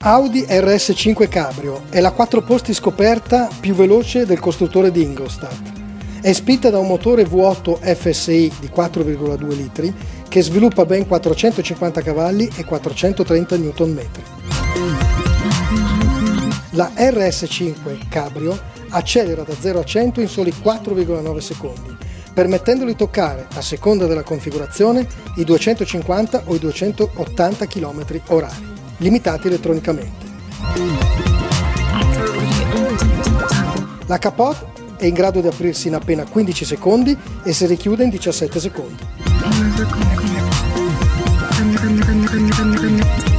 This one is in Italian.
Audi RS5 Cabrio è la 4 posti scoperta più veloce del costruttore di Ingolstadt. È spinta da un motore V8 FSI di 4,2 litri che sviluppa ben 450 cavalli e 430 Nm. La RS5 Cabrio accelera da 0 a 100 in soli 4,9 secondi, permettendolo di toccare, a seconda della configurazione, i 250 o i 280 km/h, limitati elettronicamente. La capote è in grado di aprirsi in appena 15 secondi e si richiude in 17 secondi.